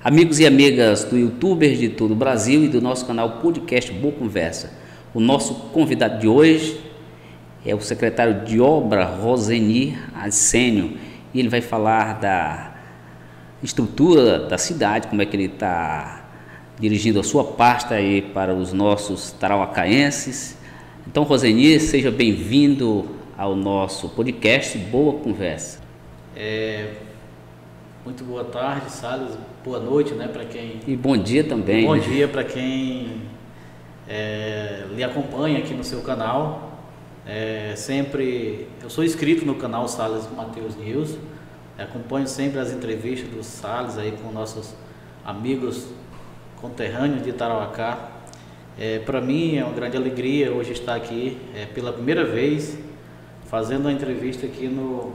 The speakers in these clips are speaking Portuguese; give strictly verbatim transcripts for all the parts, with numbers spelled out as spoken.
Amigos e amigas do YouTubers de todo o Brasil e do nosso canal podcast Boa Conversa. O nosso convidado de hoje é o secretário de Obra Rosenir Arsênio e ele vai falar da estrutura da cidade, como é que ele está dirigindo a sua pasta aí para os nossos tarauacaenses. Então, Rosenir, seja bem-vindo ao nosso podcast Boa Conversa. É, muito boa tarde, Salles, boa noite, né, para quem... E bom dia também. Bom dia para quem é, lhe acompanha aqui no seu canal. É, sempre, eu sou inscrito no canal Salles Mateus News, acompanho sempre as entrevistas do Salles aí com nossos amigos conterrâneos de Tarauacá. É, para mim é uma grande alegria hoje estar aqui é, pela primeira vez fazendo uma entrevista aqui no,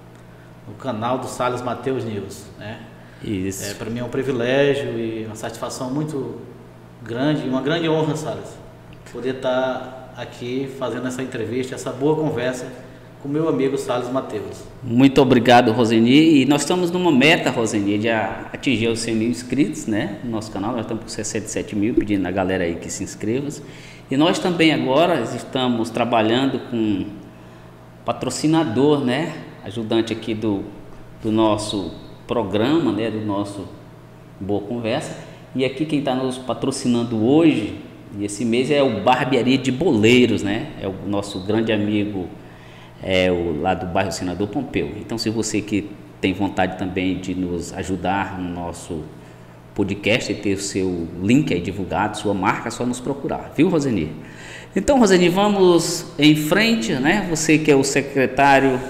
no canal do Salles Mateus News, né? Isso. É, para mim é um privilégio e uma satisfação muito grande, uma grande honra, Salles, poder estar aqui fazendo essa entrevista, essa boa conversa com meu amigo Salles Mateus. Muito obrigado, Rosenir. E nós estamos numa meta, Rosenir, de atingir os cem mil inscritos, né, no nosso canal. Nós estamos com sessenta e sete mil, pedindo a galera aí que se inscreva. E nós também agora estamos trabalhando com patrocinador, né, ajudante aqui do, do nosso programa, né, do nosso Boa Conversa. E aqui quem está nos patrocinando hoje, e esse mês, é o Barbearia de Boleiros, né, é o nosso grande amigo, é o lá do bairro Senador Pompeu. Então, se você que tem vontade também de nos ajudar no nosso podcast e ter o seu link aí divulgado, sua marca, é só nos procurar, viu, Rosenir? Então, Rosenir, vamos em frente, né? Você que é o secretário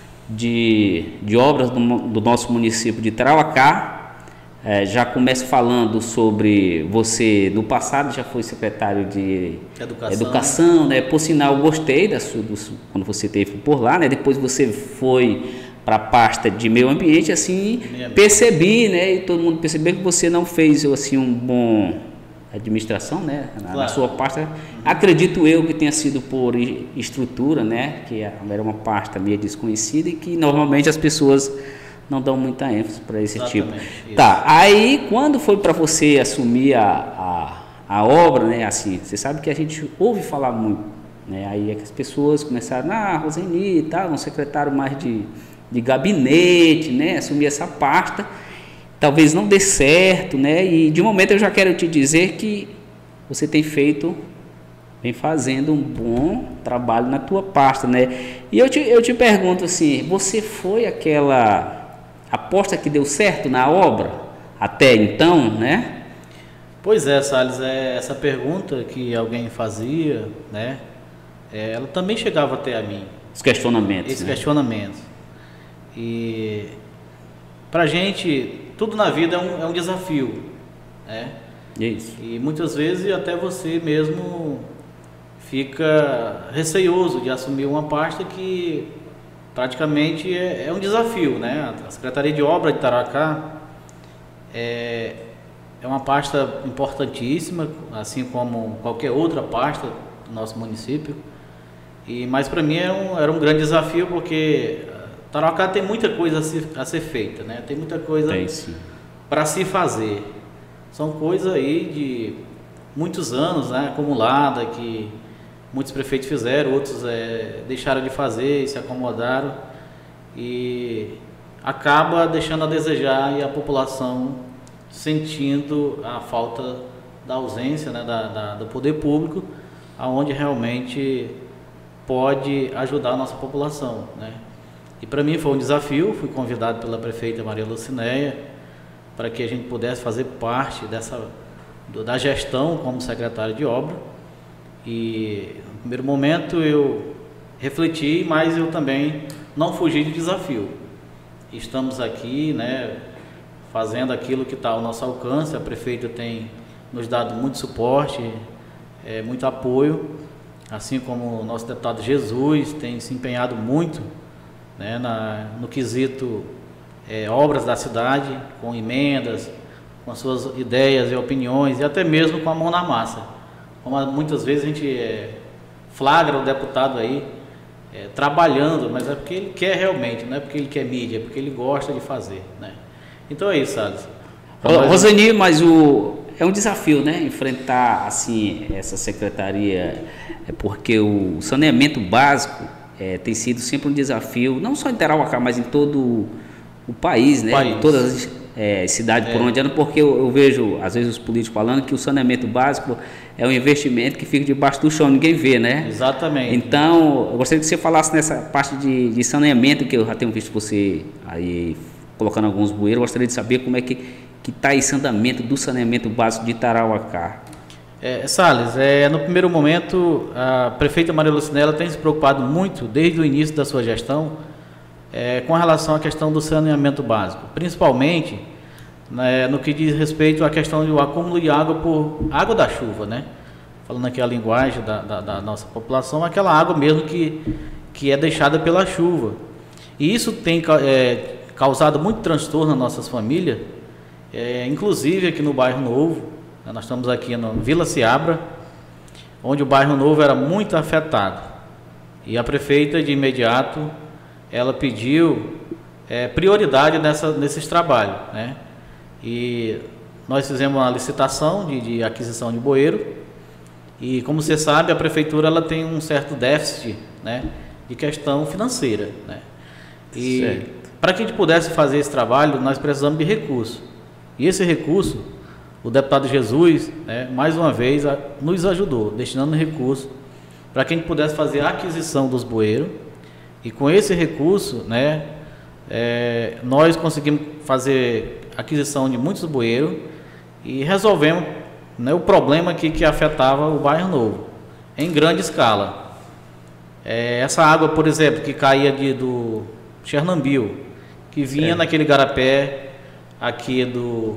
de, de obras do, do nosso município de Tarauacá, é, já começo falando sobre você no passado, já foi secretário de Educação, educação né? Por sinal, gostei da sua, do, quando você esteve por lá, né? Depois você foi para a pasta de meio ambiente, assim, percebi, né? E todo mundo percebeu que você não fez assim um bom administração, né? Na, claro. Na sua pasta, uhum. Acredito eu que tenha sido por estrutura, né? Que era uma pasta meio desconhecida e que normalmente as pessoas não dão muita ênfase para esse Exatamente, tipo. Isso. Tá, aí quando foi para você assumir a, a, a obra, né, assim, você sabe que a gente ouve falar muito, né, aí é que as pessoas começaram, ah, Rosenir e tal, um secretário mais de, de gabinete, né, assumir essa pasta, talvez não dê certo, né, e de momento eu já quero te dizer que você tem feito, vem fazendo um bom trabalho na tua pasta, né, e eu te, eu te pergunto assim, você foi aquela aposta que deu certo na obra até então, né? Pois é, Salles, é, essa pergunta que alguém fazia, né? É, ela também chegava até a mim. Os questionamentos. Esses né? questionamentos. E pra gente, tudo na vida é um, é um desafio, né? Isso. E muitas vezes até você mesmo fica receioso de assumir uma pasta que praticamente é, é um desafio, né? A Secretaria de Obra de Tarauacá é, é uma pasta importantíssima, assim como qualquer outra pasta do nosso município. E, mas para mim era um, era um grande desafio porque Tarauacá tem muita coisa a ser, a ser feita, né? Tem muita coisa para se fazer. São coisas aí de muitos anos, né, acumulada, que muitos prefeitos fizeram, outros é, deixaram de fazer e se acomodaram e acaba deixando a desejar e a população sentindo a falta da ausência, né, da, da, do poder público, aonde realmente pode ajudar a nossa população, né? E para mim foi um desafio, fui convidado pela prefeita Maria Lucinéia para que a gente pudesse fazer parte dessa, do, da gestão como secretário de obra. E no primeiro momento eu refleti, mas eu também não fugi de desafio. Estamos aqui, né, fazendo aquilo que está ao nosso alcance. A prefeita tem nos dado muito suporte, é, muito apoio, assim como o nosso deputado Jesus tem se empenhado muito, né, na, no quesito é, obras da cidade, com emendas, com as suas ideias e opiniões e até mesmo com a mão na massa. Como muitas vezes a gente é, flagra o deputado aí é, trabalhando, mas é porque ele quer realmente, não é porque ele quer mídia, é porque ele gosta de fazer, né? Então é isso, Salles. Roseni, mas o, é um desafio, né? Enfrentar assim essa secretaria, é porque o saneamento básico é, tem sido sempre um desafio, não só em Tarauacá, mas em todo o país, né? País. Todas as é, cidades é. por onde anda, porque eu, eu vejo às vezes os políticos falando que o saneamento básico é um investimento que fica debaixo do chão, ninguém vê, né? Exatamente. Então, eu gostaria que você falasse nessa parte de, de saneamento, que eu já tenho visto você aí colocando alguns bueiros. Eu gostaria de saber como é que que está esse andamento do saneamento básico de Tarauacá. É, Salles, é, no primeiro momento, a prefeita Maria Lucinela tem se preocupado muito, desde o início da sua gestão, é, com relação à questão do saneamento básico, principalmente né, no que diz respeito à questão do acúmulo de água por água da chuva, né? Falando aqui a linguagem da, da, da nossa população, aquela água mesmo que, que é deixada pela chuva. E isso tem é, causado muito transtorno nas nossas famílias, é, inclusive aqui no Bairro Novo. Nós estamos aqui na Vila Seabra, onde o Bairro Novo era muito afetado. E a prefeita, de imediato, ela pediu é, prioridade nessa, nesses trabalhos, né? E nós fizemos uma licitação de, de aquisição de bueiro. E, como você sabe, a prefeitura ela tem um certo déficit, né, de questão financeira, né? E para que a gente pudesse fazer esse trabalho, nós precisamos de recurso. E esse recurso, o deputado Jesus, né, mais uma vez, a, nos ajudou, destinando recurso para que a gente pudesse fazer a aquisição dos bueiros. E com esse recurso, né, é, nós conseguimos fazer aquisição de muitos bueiros e resolvemos, né, o problema que, que afetava o Bairro Novo, em grande escala. É, essa água, por exemplo, que caía de, do Chernobyl, que vinha certo. naquele garapé aqui do,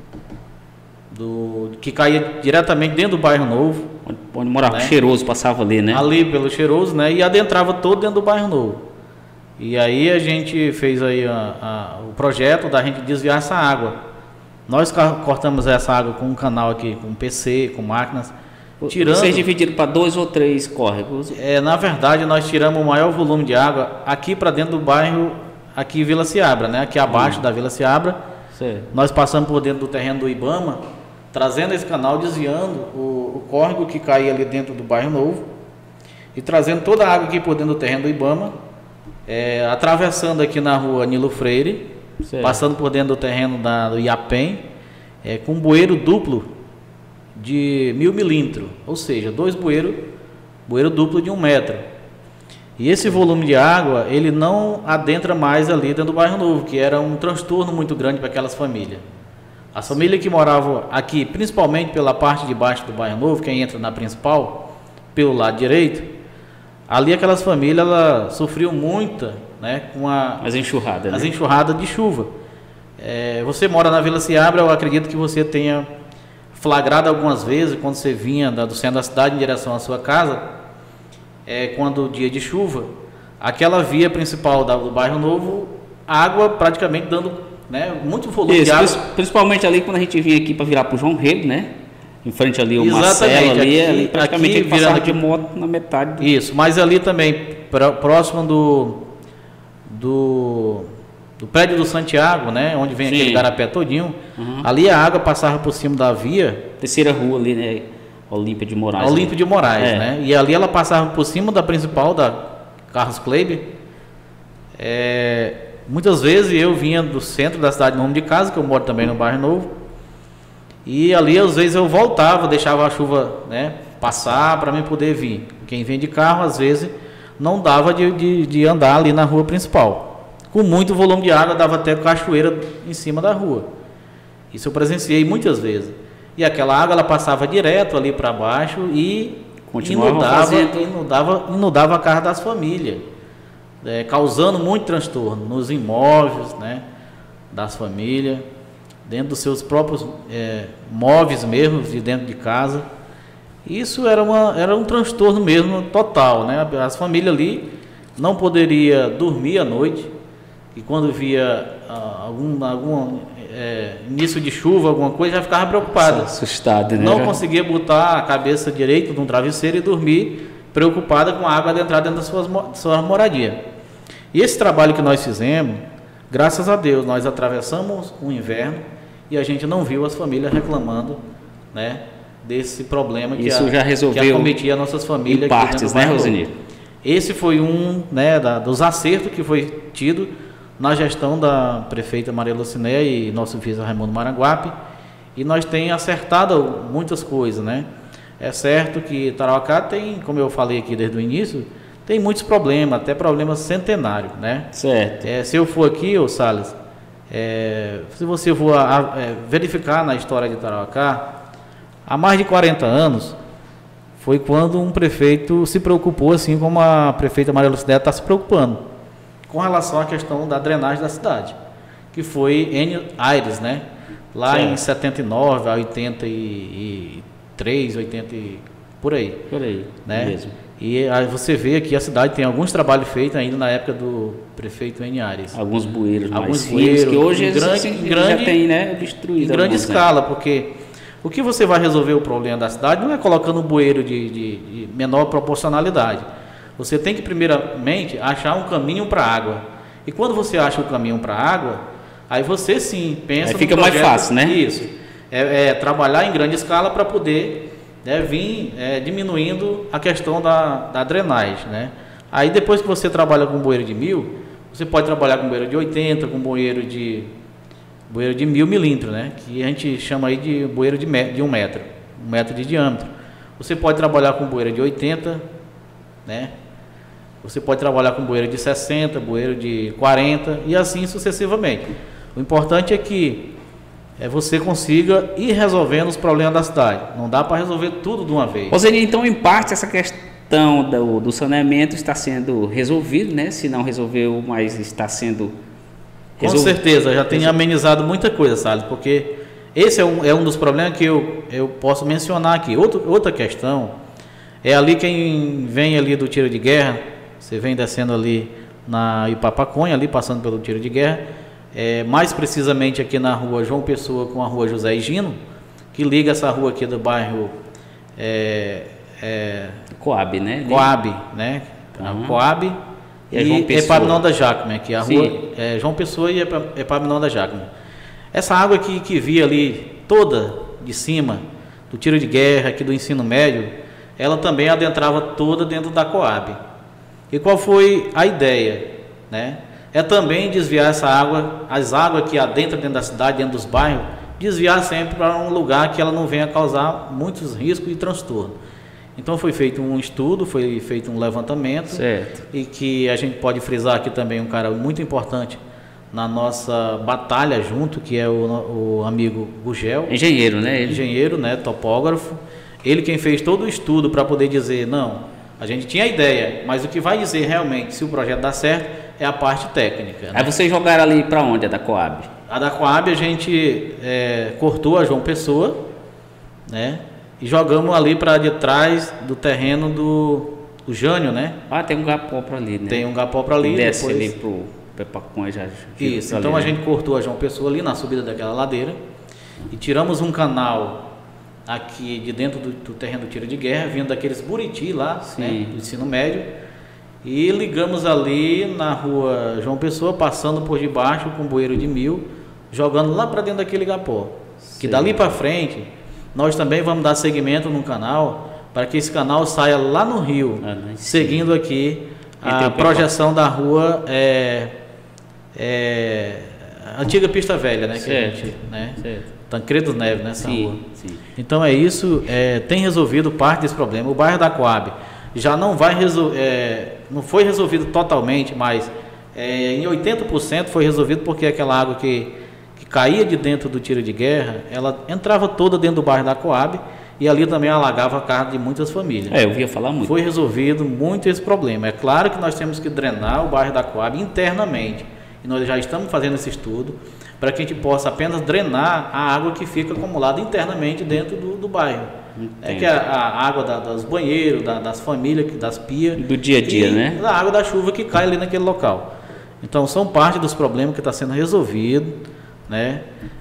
do que caía diretamente dentro do Bairro Novo, onde, onde morava, né? Cheiroso, passava ali, né? Ali pelo Cheiroso, né? E adentrava todo dentro do Bairro Novo. E aí a gente fez aí a, a, o projeto da gente desviar essa água. Nós cortamos essa água com um canal aqui, com P C, com máquinas. Tirando, vocês dividiram para dois ou três córregos? É, na verdade, nós tiramos o maior volume de água aqui para dentro do bairro, aqui Vila Seabra, né? Aqui abaixo hum. da Vila Seabra. Certo. Nós passamos por dentro do terreno do Ibama, trazendo esse canal, desviando o, o córrego que caía ali dentro do Bairro Novo e trazendo toda a água aqui por dentro do terreno do Ibama, é, atravessando aqui na rua Nilo Freire, certo. passando por dentro do terreno da, do Iapém, é, com um bueiro duplo de mil milímetros, ou seja, dois bueiros, bueiro duplo de um metro. E esse volume de água, ele não adentra mais ali dentro do Bairro Novo, que era um transtorno muito grande para aquelas famílias. As famílias que moravam aqui, principalmente pela parte de baixo do Bairro Novo, quem entra na principal, pelo lado direito, ali aquelas famílias, elas sofriam muita, né, com a, as enxurradas, as né? enxurradas de chuva. É, você mora na Vila Seabra, eu acredito que você tenha flagrado algumas vezes, quando você vinha do centro da cidade em direção à sua casa, é, quando o dia de chuva, aquela via principal da, do Bairro Novo, água praticamente dando, né, muito volume Isso, de água. Principalmente ali quando a gente vinha aqui para virar para o João Rego, né? Em frente ali o Marcelo, ali, aqui, ali praticamente aqui, passava aqui, de moto na metade. Do... Isso, mas ali também, próximo do, do, do prédio do Santiago, né? Onde vem Sim. aquele garapé todinho, uhum. ali a água passava por cima da via. Terceira rua ali, né? Olímpia de Moraes. Olímpia de Moraes, é. né? E ali ela passava por cima da principal, da Carlos Kleiber. É, muitas vezes eu vinha do centro da cidade, no nome de casa, que eu moro também no Bairro Novo. E ali, às vezes, eu voltava, deixava a chuva, né, passar para mim poder vir. Quem vem de carro, às vezes, não dava de, de, de andar ali na rua principal. Com muito volume de água, dava até cachoeira em cima da rua. Isso eu presenciei muitas vezes. E aquela água ela passava direto ali para baixo e inundava, inundava, inundava a casa das famílias, é, causando muito transtorno nos imóveis, né, das famílias, dentro dos seus próprios é, móveis mesmo, de dentro de casa. Isso era, uma, era um transtorno mesmo total, né? As famílias ali não poderiam dormir à noite, e quando via ah, algum, algum é, início de chuva, alguma coisa, já ficava preocupada. Assustada, né? Não conseguia botar a cabeça direito num travesseiro e dormir, preocupada com a água adentrar dentro das suas, suas moradias. E esse trabalho que nós fizemos, graças a Deus, nós atravessamos o inverno e a gente não viu as famílias reclamando, né, desse problema que, Isso a, já resolveu que acometia nossas famílias. Em partes, né, Rosenir? Esse foi um, né, da, dos acertos que foi tido na gestão da prefeita Maria Lucinéia e nosso vice Raimundo Maranguape, e nós temos acertado muitas coisas, né? É certo que Tarauacá tem, como eu falei aqui desde o início, tem muitos problemas, até problemas centenários, né? Certo. É, se eu for aqui, ô Salles, é, se você for a, a, é, verificar na história de Tarauacá, há mais de quarenta anos, foi quando um prefeito se preocupou, assim como a prefeita Maria Lucinéia está se preocupando, com relação à questão da drenagem da cidade, que foi N. Aires, né? Lá certo. Em setenta e nove a oitenta e três, oitenta por aí. Por aí, né? Mesmo. E aí você vê que a cidade tem alguns trabalhos feitos ainda na época do prefeito N. Aires. Alguns bueiros alguns mais bueiros, finos, que hoje em grande, em grande, já tem, né, destruído. Em grande alguns, escala, né? Porque o que você vai resolver o problema da cidade não é colocando um bueiro de, de, de menor proporcionalidade. Você tem que, primeiramente, achar um caminho para a água. E quando você acha o caminho para a água, aí você sim pensa... Aí fica mais fácil, né? Isso. É, é trabalhar em grande escala para poder, né, vir é, diminuindo a questão da, da drenagem, né? Aí depois que você trabalha com bueiro de mil, você pode trabalhar com bueiro de oitenta, com bueiro de, bueiro de mil milímetros, né? Que a gente chama aí de bueiro de, de um metro, um metro de diâmetro. Você pode trabalhar com bueiro de oitenta, né? Você pode trabalhar com bueiro de sessenta, bueiro de quarenta e assim sucessivamente. O importante é que é, você consiga ir resolvendo os problemas da cidade. Não dá para resolver tudo de uma vez. Rosenir, então, em parte, essa questão do, do saneamento está sendo resolvido, né? Se não resolveu, mas está sendo resolvido. Com certeza, já tem amenizado muita coisa, Salles, porque esse é um, é um dos problemas que eu, eu posso mencionar aqui. Outro, outra questão é ali quem vem ali do tiro de guerra. Você vem descendo ali na Ipapaconha, ali passando pelo tiro de guerra, é, mais precisamente aqui na rua João Pessoa com a rua José Higino, que liga essa rua aqui do bairro é, é, Coab, né? Coab, né? Uhum. Coab e, e Epaminondas da Jacome, que é a rua é, João Pessoa e Epaminondas da Jacome. Essa água que, que via ali toda de cima do tiro de guerra, aqui do ensino médio, ela também adentrava toda dentro da Coab. E qual foi a ideia, né? É também desviar essa água, as águas que adentram dentro da cidade, dentro dos bairros, desviar sempre para um lugar que ela não venha causar muitos riscos e transtorno. Então foi feito um estudo, foi feito um levantamento, certo. E que a gente pode frisar aqui também um cara muito importante na nossa batalha junto, que é o, o amigo Gugel. Engenheiro, né? Ele. Engenheiro, né? Topógrafo. Ele quem fez todo o estudo para poder dizer, não... A gente tinha a ideia, mas o que vai dizer realmente se o projeto dá certo é a parte técnica. Né? Aí vocês jogaram ali para onde, a da Coab? A da Coab a gente é, cortou a João Pessoa, né? E jogamos ali para de trás do terreno do, do Jânio, né? Ah, tem um gapó ali, né? Tem um gapó ali. Desce depois... ali pro Pepacunha já. Isso, então ali, a né? gente cortou a João Pessoa ali na subida daquela ladeira e tiramos um canal aqui de dentro do, do terreno do tiro de guerra, vindo daqueles Buriti lá, né, do ensino médio, e ligamos ali na rua João Pessoa, passando por debaixo com bueiro de mil, jogando lá para dentro daquele gapó. Sim. Que dali para frente, nós também vamos dar seguimento no canal, para que esse canal saia lá no rio, ah, seguindo aqui a projeção da rua é, é, antiga Pista Velha, né? Que a gente, né? Certo. Tancredo Neves, nessa sim, rua. Sim. Então é isso, é, tem resolvido parte desse problema. O bairro da Coab já não vai resolver, é, não foi resolvido totalmente, mas é, em oitenta por cento foi resolvido porque aquela água que, que caía de dentro do tiro de guerra, ela entrava toda dentro do bairro da Coab e ali também alagava a casa de muitas famílias. É, eu ouvia falar muito. Foi resolvido muito esse problema. É claro que nós temos que drenar o bairro da Coab internamente e nós já estamos fazendo esse estudo para que a gente possa apenas drenar a água que fica acumulada internamente dentro do, do bairro. Entendo. É que a, a água da, dos banheiros, da, das famílias, das pias. Do dia a dia, né? A água da chuva que cai ali naquele local. Então, são parte dos problemas que está sendo resolvido, né?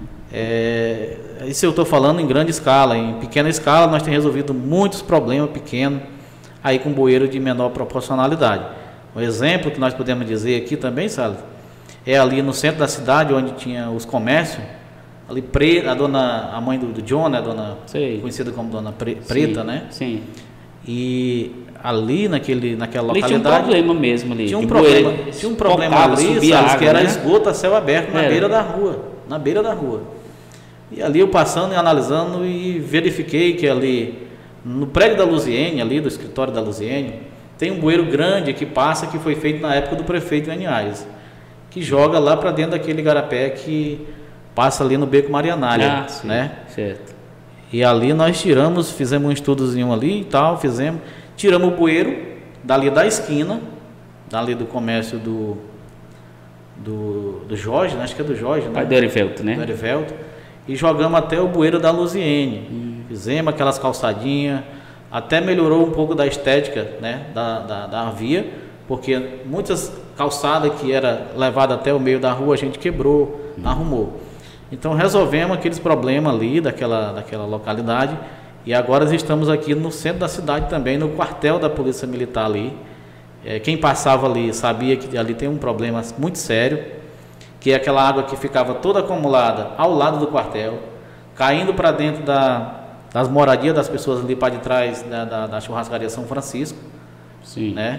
É, isso eu estou falando em grande escala. Em pequena escala, nós temos resolvido muitos problemas pequenos, aí com bueiro de menor proporcionalidade. Um exemplo que nós podemos dizer aqui também, Salles, é ali no centro da cidade, onde tinha os comércios, ali Preta, a dona, a mãe do, do John, né, a dona Sei. conhecida como Dona Pre, Preta, Sim, né? Sim. E ali naquele, naquela Ali tinha um localidade problema mesmo ali. tinha um de problema, bueiro. tinha um problema Focava, ali, subia Salles, água, que era né? esgoto a céu aberto na Era. beira da rua, na beira da rua. E ali eu passando e analisando e verifiquei que ali no prédio da Luziene, ali do escritório da Luziene, tem um bueiro grande que passa, que foi feito na época do prefeito Enio Aires, que joga lá para dentro daquele igarapé que passa ali no Beco Marianália, Ah, sim, né? certo. E ali nós tiramos, fizemos um estudozinho ali e tal, fizemos, tiramos o bueiro dali da esquina, dali do comércio do do, do Jorge, né? Acho que é do Jorge, né? Pai do Erivelto, né? Do Erivelto, e jogamos até o bueiro da Luziene. Hum. Fizemos aquelas calçadinhas, até melhorou um pouco da estética, né? Da, da, da via, porque muitas calçadas que era levada até o meio da rua a gente quebrou, hum. arrumou. Então resolvemos aqueles problemas ali daquela, daquela localidade e agora estamos aqui no centro da cidade também, no quartel da Polícia Militar ali. É, quem passava ali sabia que ali tem um problema muito sério, que é aquela água que ficava toda acumulada ao lado do quartel, caindo para dentro da, das moradias das pessoas ali para de trás da, da, da churrascaria São Francisco. Sim. Né?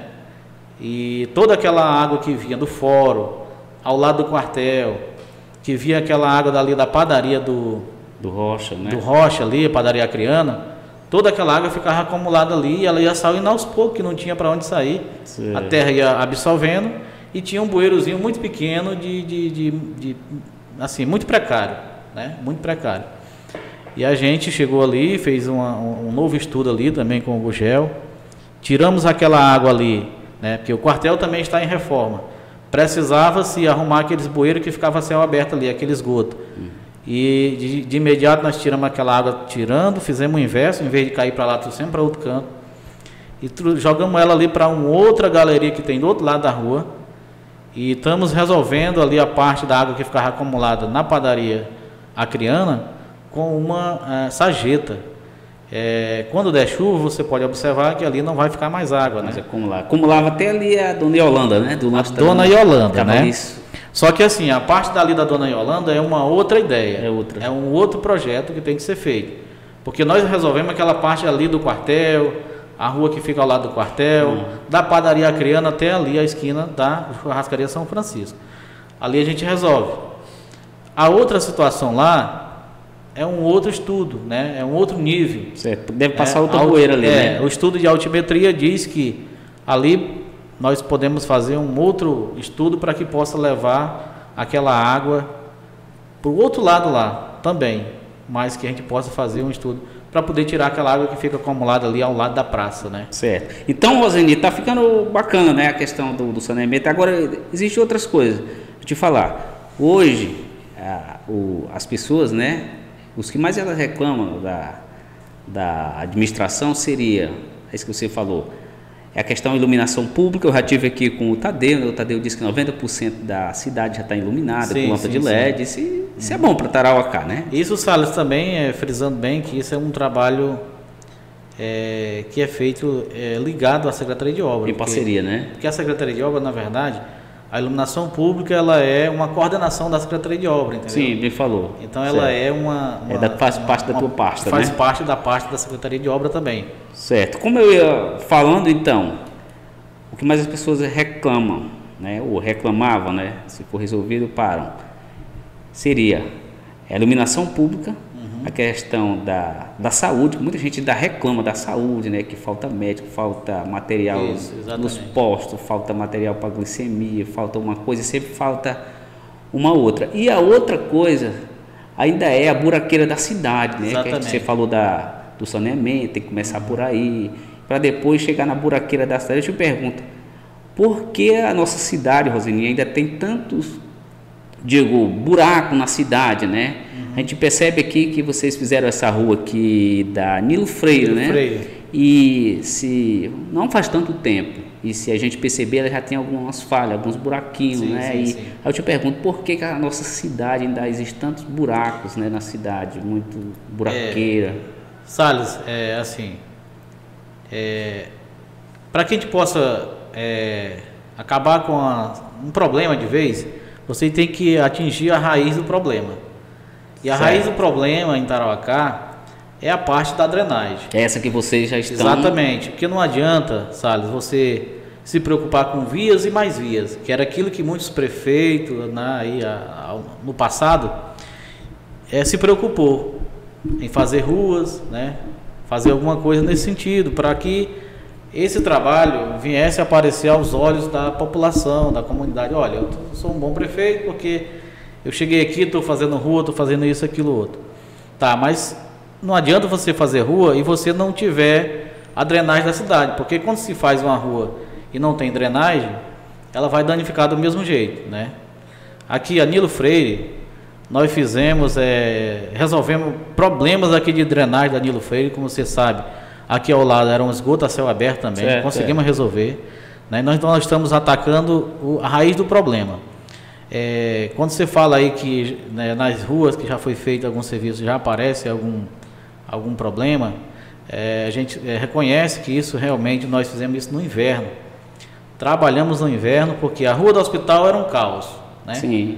E toda aquela água que vinha do fórum, ao lado do quartel, que via aquela água dali da padaria do, do Rocha, né? Do Rocha ali, a padaria Acriana, toda aquela água ficava acumulada ali e ela ia saindo aos poucos, que não tinha para onde sair. Sim. A terra ia absorvendo e tinha um bueirozinho muito pequeno, de, de, de, de assim, muito precário, né? Muito precário. E a gente chegou ali, fez uma, um novo estudo ali também com o Gugel, tiramos aquela água ali, né? Porque o quartel também está em reforma. Precisava-se arrumar aqueles bueiros que ficava a céu aberto ali, aquele esgoto. Hum. E de, de imediato nós tiramos aquela água, tirando, fizemos o inverso, em vez de cair para lá, trouxemos para outro canto. E jogamos ela ali para uma outra galeria que tem do outro lado da rua. E estamos resolvendo ali a parte da água que ficava acumulada na padaria Acriana com uma uh, sarjeta. É, quando der chuva, você pode observar que ali não vai ficar mais água, né? Acumular. Acumulava até ali a Dona Yolanda, né? Do nosso a Dona Yolanda, né? Isso. Só que assim, a parte dali da Dona Yolanda é uma outra ideia. É outra. É um outro projeto que tem que ser feito. Porque nós resolvemos aquela parte ali do quartel, a rua que fica ao lado do quartel, uhum. da padaria Acriana até ali a esquina da churrascaria São Francisco. Ali a gente resolve. A outra situação lá é um outro estudo, né? É um outro nível. Certo. Deve passar é, outra poeira ali, é, né? O estudo de altimetria diz que ali nós podemos fazer um outro estudo para que possa levar aquela água para o outro lado lá também, mas que a gente possa fazer um estudo para poder tirar aquela água que fica acumulada ali ao lado da praça, né? Certo. Então, Roseni, está ficando bacana, né, a questão do, do saneamento. Agora, existem outras coisas. Vou te falar. Hoje, a, o, as pessoas, né, os que mais elas reclamam da, da administração seria, é isso que você falou, é a questão da iluminação pública. Eu já estive aqui com o Tadeu, né? O Tadeu disse que noventa por cento da cidade já está iluminada, sim, com lâmpada de L E D. Isso, isso hum. é bom para Tarauacá, né? Isso, Salles, também, é, frisando bem que isso é um trabalho é, que é feito é, ligado à Secretaria de Obras. Em parceria, porque, né? Porque a Secretaria de Obras, na verdade, a iluminação pública ela é uma coordenação da Secretaria de Obras, entendeu? Sim, me falou. Então ela certo. é uma, uma... É da, faz uma, parte da uma, tua pasta, faz né? Faz parte da parte da Secretaria de Obras também. Certo. Como eu ia falando, então, o que mais as pessoas reclamam, né? Ou reclamavam, né? Se for resolvido, param. Seria a iluminação pública, uhum. a questão da, da saúde, muita gente ainda reclama da saúde, né? Que falta médico, falta material Isso, nos postos, falta material para glicemia, falta uma coisa, sempre falta uma outra. E a outra coisa ainda é a buraqueira da cidade, né? Que você falou da, do saneamento, tem que começar uhum. por aí, para depois chegar na buraqueira da cidade. Eu te pergunto, por que a nossa cidade, Roseni, ainda tem tantos, digo, buraco na cidade, né? Uhum. A gente percebe aqui que vocês fizeram essa rua aqui da Nilo Freire, Nilo né? Freire. E se não faz tanto tempo, e se a gente perceber, ela já tem algumas falhas, alguns buraquinhos, sim, né? Sim, e sim. Aí eu te pergunto, por que, que a nossa cidade ainda existe tantos buracos, né, na cidade, muito buraqueira? É, Salles, é assim, é, para que a gente possa é, acabar com a, um problema de vez, você tem que atingir a raiz do problema. E a certo. raiz do problema em Tarauacá é a parte da drenagem. É essa que vocês já estão... Exatamente, porque não adianta, Salles, você se preocupar com vias e mais vias, que era aquilo que muitos prefeitos né, aí, a, a, no passado é, se preocupou em fazer ruas, né, fazer alguma coisa nesse sentido, para que esse trabalho viesse a aparecer aos olhos da população, da comunidade. Olha, eu sou um bom prefeito porque eu cheguei aqui, estou fazendo rua, estou fazendo isso, aquilo, outro. Tá, mas não adianta você fazer rua e você não tiver a drenagem da cidade, porque quando se faz uma rua e não tem drenagem, ela vai danificar do mesmo jeito, né? Aqui, a Nilo Freire, nós fizemos, é, resolvemos problemas aqui de drenagem da Nilo Freire, como você sabe. Aqui ao lado era um esgoto a céu aberto também, certo, conseguimos é. resolver. Né? Nós, nós estamos atacando o, a raiz do problema. É, quando você fala aí que né, nas ruas que já foi feito algum serviço, já aparece algum, algum problema, é, a gente é, reconhece que isso realmente, nós fizemos isso no inverno. Trabalhamos no inverno porque a rua do hospital era um caos, né? Sim.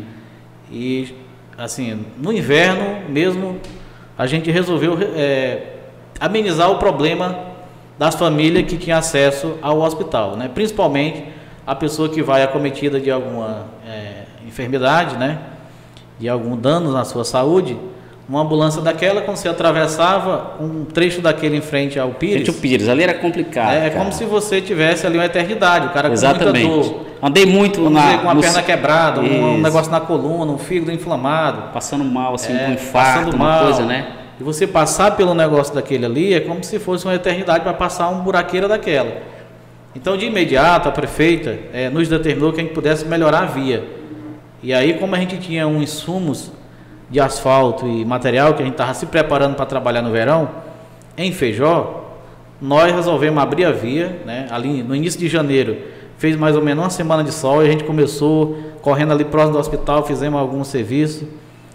E assim, no inverno mesmo a gente resolveu é, amenizar o problema das famílias que tinham acesso ao hospital, né? Principalmente a pessoa que vai acometida de alguma é, enfermidade, né? De algum dano na sua saúde. Uma ambulância daquela, quando você atravessava um trecho daquele em frente ao Pires... Frente ao Pires, ali era complicado. É, é como se você tivesse ali uma eternidade, o cara Exatamente. com muita dor. Andei muito Vamos na... dizer, com uma no... perna quebrada, um, um negócio na coluna, um fígado inflamado. Passando mal, assim, é, com um infarto, uma coisa, né? E você passar pelo negócio daquele ali, é como se fosse uma eternidade para passar uma buraqueira daquela. Então, de imediato, a prefeita é, nos determinou que a gente pudesse melhorar a via. E aí, como a gente tinha uns insumos de asfalto e material que a gente estava se preparando para trabalhar no verão, em Feijó, nós resolvemos abrir a via, né? Ali no início de janeiro, fez mais ou menos uma semana de sol e a gente começou correndo ali próximo do hospital, fizemos algum serviço.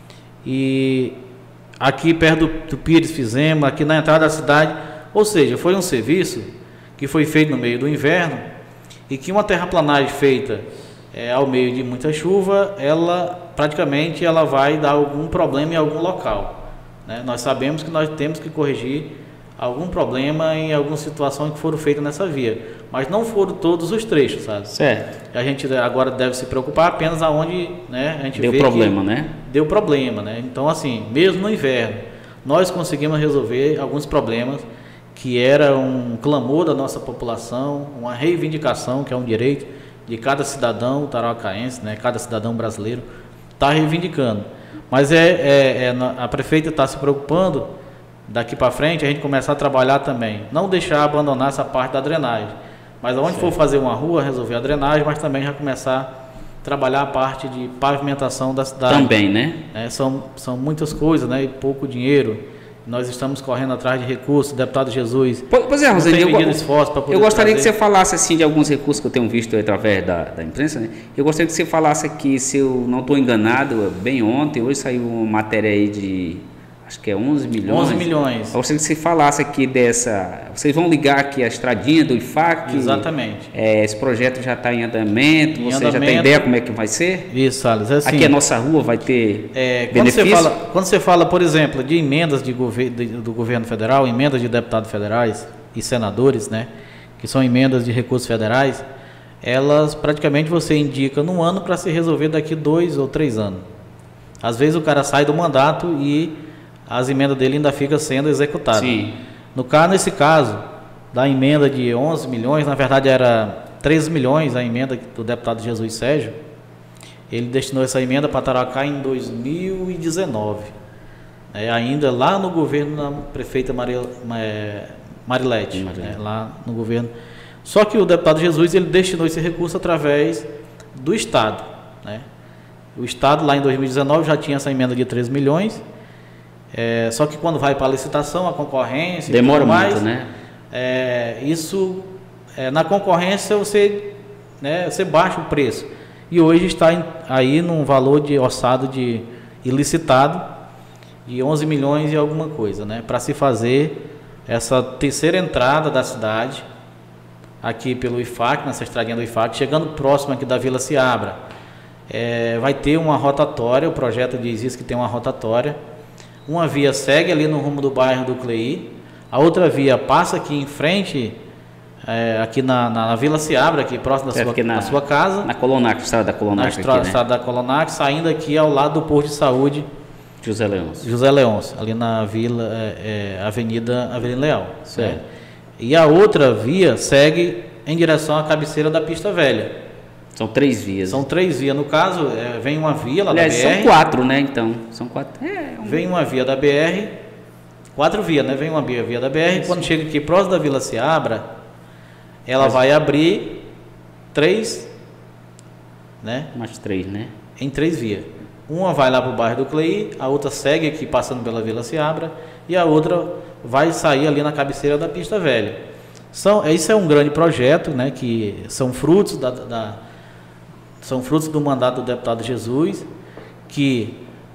E aqui perto do, do Pires fizemos, aqui na entrada da cidade, ou seja, foi um serviço que foi feito no meio do inverno e que uma terraplanagem feita é, ao meio de muita chuva, ela praticamente ela vai dar algum problema em algum local, né? Nós sabemos que nós temos que corrigir algum problema em algumas situações que foram feitas nessa via, mas não foram todos os trechos, sabe? Certo. A gente agora deve se preocupar apenas aonde, né, a gente deu vê problema, que né? Deu problema, né? Então, assim, mesmo no inverno, nós conseguimos resolver alguns problemas que era um clamor da nossa população, uma reivindicação, que é um direito de cada cidadão tarauacaense, né? Cada cidadão brasileiro está reivindicando. Mas é, é, é a prefeita está se preocupando daqui para frente a gente começar a trabalhar também, não deixar abandonar essa parte da drenagem, mas aonde for fazer uma rua, resolver a drenagem, mas também já começar a trabalhar a parte de pavimentação da cidade. Também, né? É, são, são muitas coisas, né? E pouco dinheiro. Nós estamos correndo atrás de recursos, deputado Jesus. Pois é, Rosane, eu, eu gostaria trazer. que você falasse assim de alguns recursos que eu tenho visto através da, da imprensa, né? Eu gostaria que você falasse aqui, se eu não estou enganado, bem ontem, hoje saiu uma matéria aí de, acho que é onze milhões. onze milhões. Eu gostaria que você falasse aqui dessa, vocês vão ligar aqui a estradinha do I F A C? Exatamente. É, esse projeto já está em andamento, em você andamento. Já tem ideia como é que vai ser? Isso, Salles, é assim. Aqui a nossa rua vai ter é, benefício? Quando você, fala, quando você fala, por exemplo, de emendas de gover de, do governo federal, emendas de deputados federais e senadores, né, que são emendas de recursos federais, elas praticamente você indica num ano para se resolver daqui dois ou três anos. Às vezes o cara sai do mandato e as emendas dele ainda ficam sendo executadas. Sim. No caso, nesse caso, da emenda de onze milhões, na verdade era treze milhões a emenda do deputado Jesus Sérgio, ele destinou essa emenda para Tarauacá em dois mil e dezenove, é, ainda lá no governo da prefeita Maria, é, Marilete, né, lá no governo. Só que o deputado Jesus, ele destinou esse recurso através do Estado, né? O Estado lá em dois mil e dezenove já tinha essa emenda de treze milhões, é, só que quando vai para a licitação, a concorrência... Demora mais, muito, né? É, isso, é, na concorrência, você, né, você baixa o preço. E hoje está em, aí num valor de orçado de ilicitado de onze milhões e alguma coisa, né? Para se fazer essa terceira entrada da cidade, aqui pelo I F A C, nessa estradinha do I F A C, chegando próximo aqui da Vila Seabra. É, vai ter uma rotatória, o projeto diz isso, que tem uma rotatória, Uma via segue ali no rumo do bairro do Cleí, a outra via passa aqui em frente, é, aqui na, na, na Vila Seabra, aqui próximo da, É, sua, aqui na- da sua casa, Na Colonac, estrada da na Colonac estra- aqui, né? estrada da Colonac, saindo aqui ao lado do posto de saúde José Leôncio. José Leôncio, ali na Vila, é, é, Avenida Avenida Leal. Certo. Né? E a outra via segue em direção à cabeceira da pista velha. São três vias. São três vias, no caso, é, vem uma via lá Aliás, da B R. são quatro, né? Então, são quatro. É, um... Vem uma via da B R, quatro vias, né? Vem uma via, via da B R, quando chega aqui próximo da Vila Seabra, ela Mas- vai abrir três, né? mais três, né? Em três vias. Uma vai lá para o bairro do Cleí, a outra segue aqui passando pela Vila Seabra e a outra vai sair ali na cabeceira da pista velha. São, esse é um grande projeto, né? Que são frutos da, da são frutos do mandato do deputado Jesus, que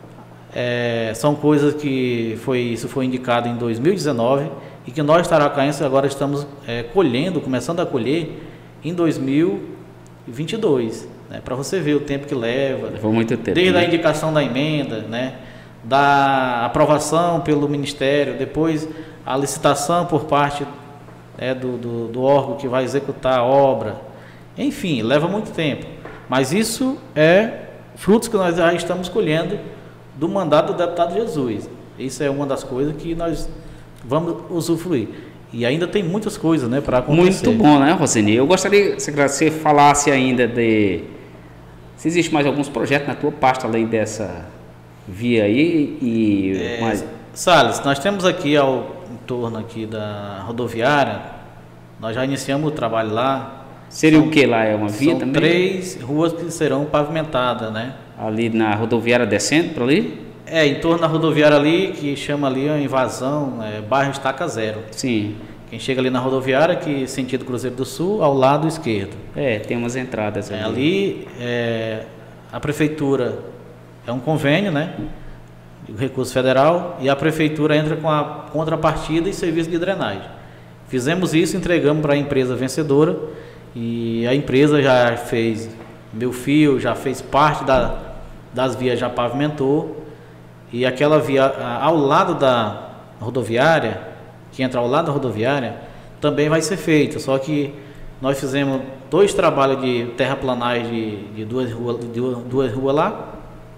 é, são coisas que foi, isso foi indicado em dois mil e dezenove e que nós, taracaenses, agora estamos é, colhendo, começando a colher em dois mil e vinte e dois. Né, para você ver o tempo que leva, Levou muito tempo. desde né? a indicação da emenda, né, da aprovação pelo Ministério, depois a licitação por parte né, do, do, do órgão que vai executar a obra. Enfim, leva muito tempo. Mas isso é frutos que nós já estamos colhendo do mandato do deputado Jesus. Isso é uma das coisas que nós vamos usufruir. E ainda tem muitas coisas, né, para acontecer. Muito bom, né, Roseni? Eu gostaria que você falasse ainda de... Se existe mais alguns projetos na tua pasta, além dessa via aí e... É, mais... Salles, nós temos aqui ao em torno aqui da rodoviária, nós já iniciamos o trabalho lá. Seria São- o que lá? É uma via São também? três ruas que serão pavimentadas, né? Ali na rodoviária descendo para ali? É, em torno da rodoviária ali, que chama ali a invasão, é, bairro Estaca Zero. Sim. Quem chega ali na rodoviária, que sentido Cruzeiro do Sul, ao lado esquerdo. É, tem umas entradas ali. É, ali, é, a prefeitura é um convênio, né? O recurso federal, e a prefeitura entra com a contrapartida e serviço de drenagem. Fizemos isso, entregamos para a empresa vencedora, e a empresa já fez meu fio, já fez parte da, das vias, já pavimentou, e aquela via a- ao lado da rodoviária, que entra ao lado da rodoviária, também vai ser feita, só que nós fizemos dois trabalhos de terraplanagem de, de duas ruas de duas, duas ruas lá,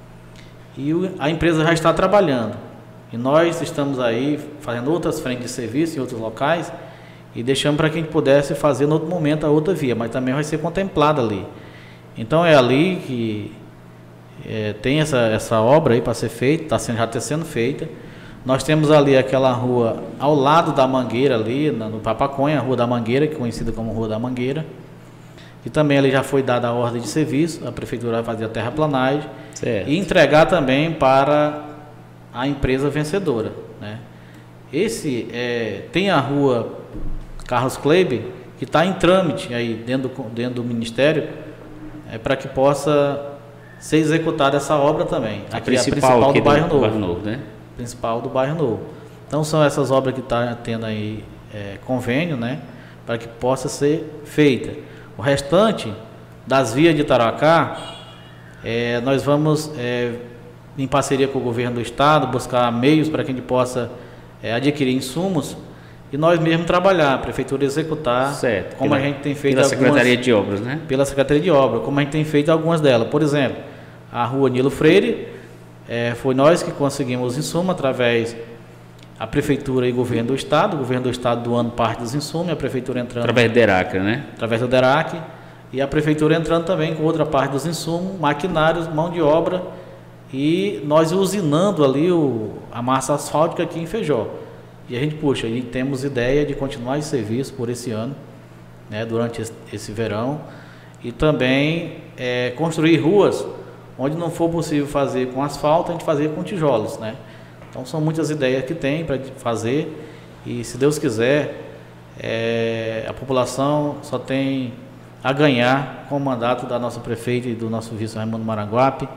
e o- a empresa já está trabalhando. E nós estamos aí fazendo outras frentes de serviço em outros locais e deixamos para que a gente pudesse fazer no outro momento a outra via, mas também vai ser contemplada ali. Então é ali que é, tem essa, essa obra aí para ser feita, está sendo, já está sendo feita. Nós temos ali aquela rua ao lado da Mangueira ali, na- no Papaconha, a Rua da Mangueira, que é conhecida como Rua da Mangueira. E também ali já foi dada a ordem de serviço, a prefeitura vai fazer a terraplanagem Certo. e entregar também para a empresa vencedora, né? Esse é, tem a rua Carlos Kleber, que está em trâmite aí dentro do, dentro do Ministério, é, para que possa ser executada essa obra também. A Aqui é principal, aqui do bairro Novo. Bairro Novo, né? Principal do bairro Novo. Então são essas obras que está tendo aí é, convênio, né, para que possa ser feita. O restante das vias de Tarauacá, é, nós vamos, é, em parceria com o governo do estado, buscar meios para que a gente possa é, adquirir insumos e nós mesmos trabalhar, a prefeitura executar, Certo. como Pela- a gente tem feito Pela algumas, Secretaria de Obras, né? pela Secretaria de Obras, como a gente tem feito algumas delas. Por exemplo, a rua Nilo Freire, é, foi nós que conseguimos os insumos através a prefeitura e o governo do estado, o governo do estado doando parte dos insumos, a prefeitura entrando Através da Heracra, né? através do DERAC e a prefeitura entrando também com outra parte dos insumos, maquinários, mão de obra e nós usinando ali o, a massa asfáltica aqui em Feijó. E a gente, puxa, a gente temos ideia de continuar esse serviço por esse ano, né, durante esse, esse verão e também é, construir ruas onde não for possível fazer com asfalto, a gente fazer com tijolos, né? Então são muitas ideias que tem para fazer e se Deus quiser, é, a população só tem a ganhar com o mandato da nossa prefeita e do nosso vice Raimundo Maranguape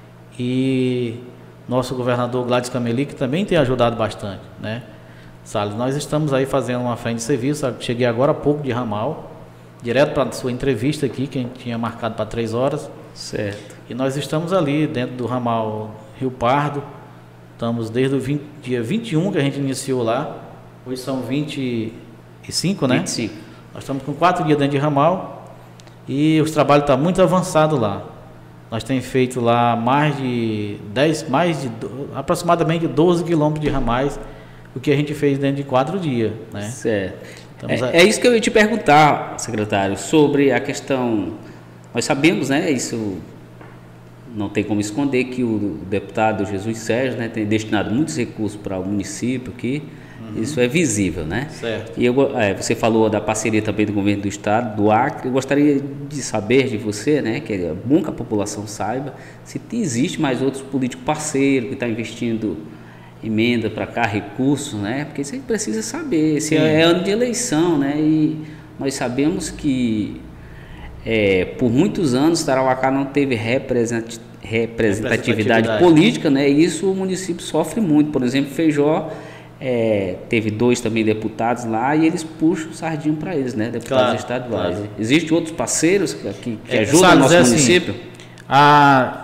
e nosso governador Gladys Cameli, que também tem ajudado bastante, né? Salles, nós estamos aí fazendo uma frente de serviço, cheguei agora há pouco de Ramal, direto para a sua entrevista aqui, que a gente tinha marcado para três horas, Certo. e nós estamos ali dentro do ramal Rio Pardo, estamos desde o vinte, dia vinte e um que a gente iniciou lá, hoje são vinte e cinco, né? vinte e cinco. Nós estamos com quatro dias dentro de ramal e os trabalhos estão muito avançados lá. Nós temos feito lá mais de dez, mais de aproximadamente doze quilômetros de ramais, o que a gente fez dentro de quatro dias, né? Certo. É, a... é isso que eu ia te perguntar, secretário, sobre a questão. Nós sabemos, né? Isso não tem como esconder que o deputado Jesus Sérgio, né, tem destinado muitos recursos para o município aqui. Uhum. Isso é visível, né? Certo. E eu, é, você falou da parceria também do governo do estado, do Acre. Eu gostaria de saber de você, né, que é bom que a população saiba, se existe mais outros políticos parceiros que estão investindo emenda para cá, recursos, né? Porque você precisa saber. Esse é, é ano de eleição, né? E nós sabemos que é, por muitos anos Tarauacá não teve representatividade, representatividade política, né? E isso o município sofre muito. Por exemplo, Feijó é, teve dois também deputados lá e eles puxam sardinha para eles, né? Deputados claro, estaduais. Claro. Existem outros parceiros que, que, que é, ajudam o nosso município? Assim, a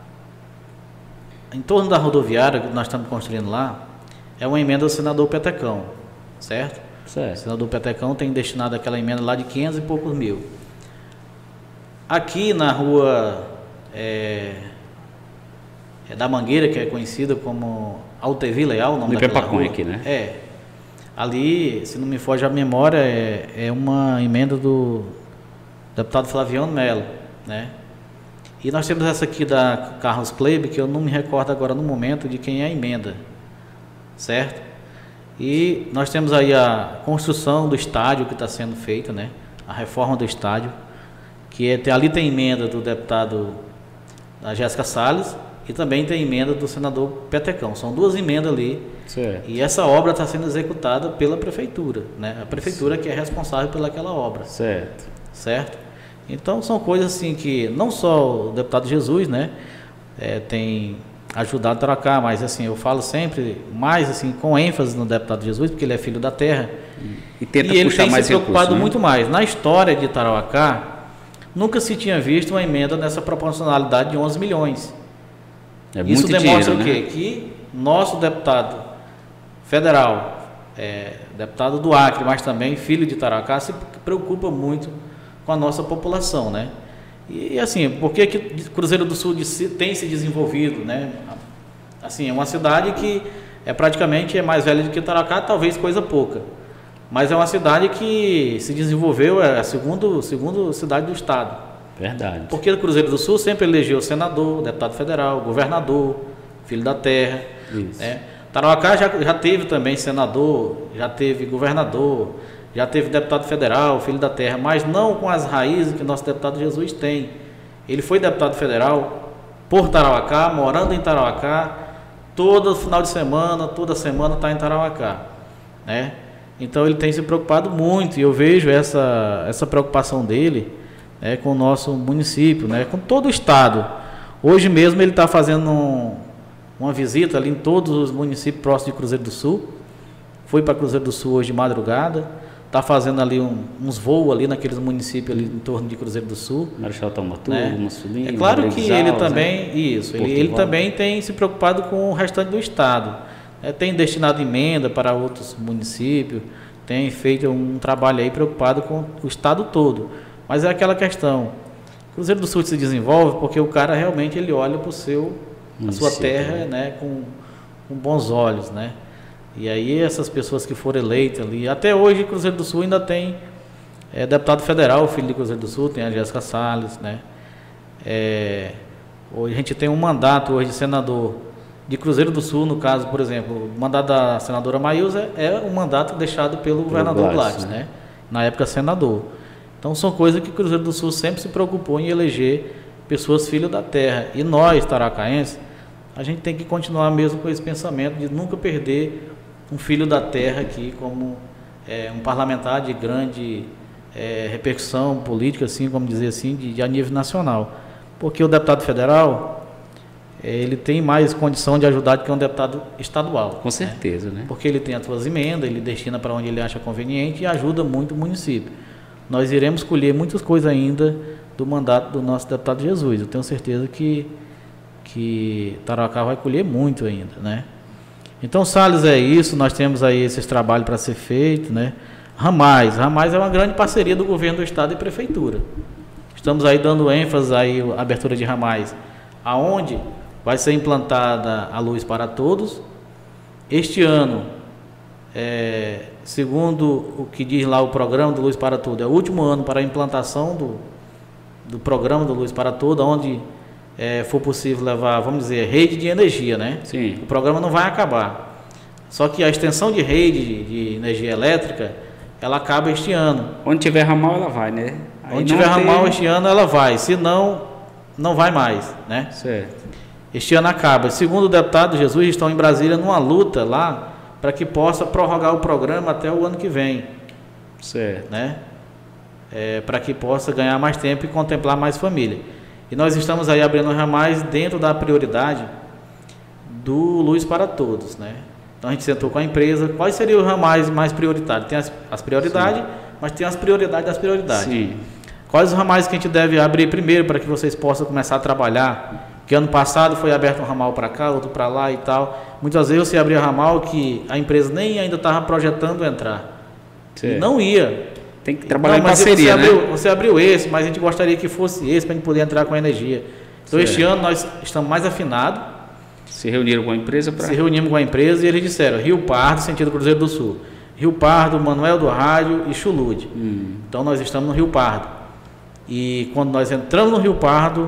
Em torno da rodoviária que nós estamos construindo lá, é uma emenda do senador Petecão, certo? Certo. O senador Petecão tem destinado aquela emenda lá de quinhentos e poucos mil. Aqui na rua é, é da Mangueira, que é conhecida como Altevi Leal, o nome daquela rua. Aqui, né? É. Ali, se não me foge a memória, é, é uma emenda do deputado Flaviano Melo, né? E nós temos essa aqui da Carlos Kleber, que eu não me recordo agora no momento de quem é a emenda, certo? E nós temos aí a construção do estádio que está sendo feita, né? A reforma do estádio, que é, ali tem emenda do deputado da Jéssica Salles e também tem emenda do senador Petecão. São duas emendas ali. Certo. E essa obra está sendo executada pela prefeitura, né? A prefeitura que é responsável pelaquela obra. Certo. Certo? Então são coisas assim que não só o deputado Jesus, né, é, tem ajudado a trocar, mas assim, eu falo sempre mais assim com ênfase no deputado Jesus, porque ele é filho da terra. E tenta e ele puxar tem mais se preocupado recursos, né? muito mais. Na história de Tarauacá, nunca se tinha visto uma emenda nessa proporcionalidade de onze milhões. É muito Isso demonstra dinheiro, o quê? Né? Que nosso deputado federal, é, deputado do Acre, mas também filho de Tarauacá, se preocupa muito com a nossa população, né? E assim, por que que Cruzeiro do Sul tem se desenvolvido, né? Assim, é uma cidade que é praticamente é mais velha do que Tarauacá, talvez coisa pouca, mas é uma cidade que se desenvolveu, é a segunda, segunda cidade do estado. Verdade. Porque o Cruzeiro do Sul sempre elegeu senador, deputado federal, governador, filho da terra. Isso. Né? Tarauacá já, já teve também senador, já teve governador, já teve deputado federal, filho da terra, mas não com as raízes que nosso deputado Jesus tem. Ele foi deputado federal por Tarauacá, morando em Tarauacá, todo final de semana, toda semana está em Tarauacá, né? Então ele tem se preocupado muito, e eu vejo essa, essa preocupação dele, né, com o nosso município, né, com todo o estado. Hoje mesmo ele está fazendo um, uma visita ali em todos os municípios próximos de Cruzeiro do Sul. Foi para Cruzeiro do Sul hoje de madrugada. Está fazendo ali um, uns voos ali naqueles municípios ali em torno de Cruzeiro do Sul. Marechal Taumaturgo, né? Mussolini, é claro que ele também, né? isso, ele, ele também tem se preocupado com o restante do estado. É, tem destinado emenda para outros municípios, tem feito um trabalho aí preocupado com o estado todo. Mas é aquela questão, Cruzeiro do Sul se desenvolve porque o cara realmente ele olha para o seu, a sua terra, né, com, com bons olhos, né? E aí essas pessoas que foram eleitas ali, até hoje Cruzeiro do Sul ainda tem é, deputado federal, filho de Cruzeiro do Sul, tem a Jéssica Salles, né? É, hoje a gente tem um mandato hoje de senador de Cruzeiro do Sul, no caso, por exemplo, o mandato da senadora Maísa é um mandato deixado pelo governador Gladys, né? Na época senador. Então são coisas que Cruzeiro do Sul sempre se preocupou em eleger pessoas filhos da terra. E nós, tarauacaenses, a gente tem que continuar mesmo com esse pensamento de nunca perder um filho da terra aqui como é, um parlamentar de grande é, repercussão política, assim, como dizer assim, de, de a nível nacional. Porque o deputado federal, é, ele tem mais condição de ajudar do que um deputado estadual. Com certeza, né? né? Porque ele tem as suas emendas, ele destina para onde ele acha conveniente e ajuda muito o município. Nós iremos colher muitas coisas ainda do mandato do nosso deputado Jesus. Eu tenho certeza que, que Tarauacá vai colher muito ainda, né? Então, Salles, é isso, nós temos aí esses trabalhos para ser feito, né? Ramais, Ramais é uma grande parceria do governo do estado e prefeitura. Estamos aí dando ênfase aí à abertura de ramais, aonde vai ser implantada a luz para todos. Este ano, é, segundo o que diz lá o programa do Luz para Todos, é o último ano para a implantação do, do programa do Luz para Todos, onde é, for possível levar, vamos dizer, rede de energia, né? Sim. O programa não vai acabar. Só que a extensão de rede de, de energia elétrica, ela acaba este ano. Onde tiver ramal, ela vai, né? Aí Onde tiver tem... ramal este ano, ela vai. Se não, não vai mais, né? Certo. Este ano acaba. Segundo o deputado Jesus, estão em Brasília numa luta lá para que possa prorrogar o programa até o ano que vem. Certo. Né? É, para que possa ganhar mais tempo e contemplar mais família. E nós estamos aí abrindo ramais dentro da prioridade do Luz para Todos, né? Então a gente sentou com a empresa, quais seriam os ramais mais prioritários? Tem as, as prioridades, sim, mas tem as prioridades das prioridades. Sim. Quais os ramais que a gente deve abrir primeiro para que vocês possam começar a trabalhar? Porque ano passado foi aberto um ramal para cá, outro para lá e tal. Muitas vezes você abria ramal que a empresa nem ainda estava projetando entrar. E não ia. Tem que trabalhar não, em parceria, você né? Abriu, você abriu esse, mas a gente gostaria que fosse esse para a gente poder entrar com a energia. Então, certo, este ano nós estamos mais afinados. Se reuniram com a empresa para... Se reunimos com a empresa e eles disseram Rio Pardo, sentido Cruzeiro do Sul. Rio Pardo, Manuel do Rádio e Chulude. Hum. Então nós estamos no Rio Pardo. E quando nós entramos no Rio Pardo,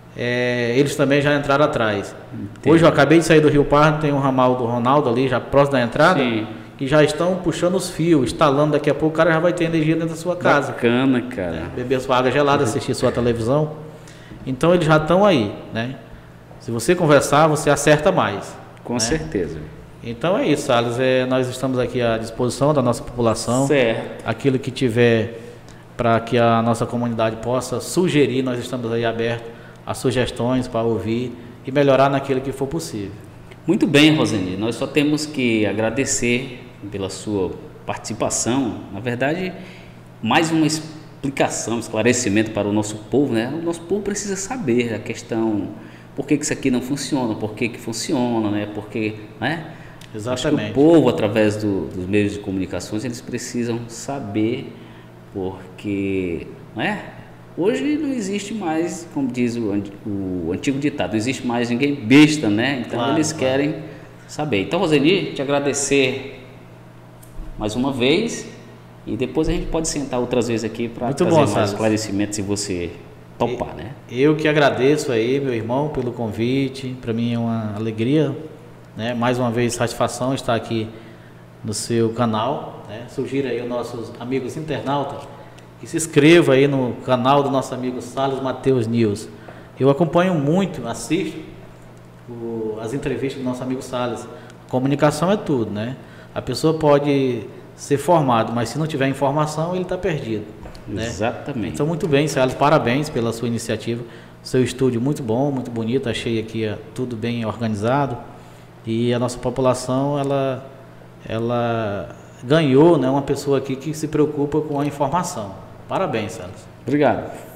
é, eles também já entraram atrás. Entendi. Hoje eu acabei de sair do Rio Pardo, tem um ramal do Ronaldo ali, já próximo da entrada, sim, que já estão puxando os fios, instalando. Daqui a pouco o cara já vai ter energia dentro da sua casa. Bacana, cara. É, beber sua água gelada, assistir sua televisão. Então eles já estão aí, né? Se você conversar, você acerta mais. Com né? certeza. Então é isso, Salles. É, nós estamos aqui à disposição da nossa população. Certo. Aquilo que tiver para que a nossa comunidade possa sugerir, nós estamos aí abertos a sugestões para ouvir e melhorar naquilo que for possível. Muito bem, Roseni. Nós só temos que agradecer pela sua participação. Na verdade, mais uma explicação, esclarecimento para o nosso povo, né? O nosso povo precisa saber a questão... Por que, que isso aqui não funciona? Por que, que funciona? Né? Porque, né? Exatamente. Acho que o povo, através do, dos meios de comunicações, eles precisam saber, porque, né? Hoje não existe mais, como diz o, o antigo ditado, não existe mais ninguém besta, né? Então claro, eles claro. querem saber. Então, Roseni, te agradecer mais uma vez e depois a gente pode sentar outras vezes aqui para trazer bom, mais Salles. esclarecimentos se você topar, né? Eu que agradeço aí, meu irmão, pelo convite. Para mim é uma alegria, né? Mais uma vez, satisfação estar aqui no seu canal, né? Sugiro aí os nossos amigos internautas que se inscrevam aí no canal do nosso amigo Salles Mateus News. Eu acompanho muito, assisto o, as entrevistas do nosso amigo Salles. Comunicação é tudo, né? A pessoa pode ser formado, mas se não tiver informação, ele está perdido. Né? Exatamente. Então, muito bem, Salles, parabéns pela sua iniciativa. Seu estúdio muito bom, muito bonito, achei aqui é, tudo bem organizado. E a nossa população, ela, ela ganhou, né, uma pessoa aqui que se preocupa com a informação. Parabéns, Salles. Obrigado.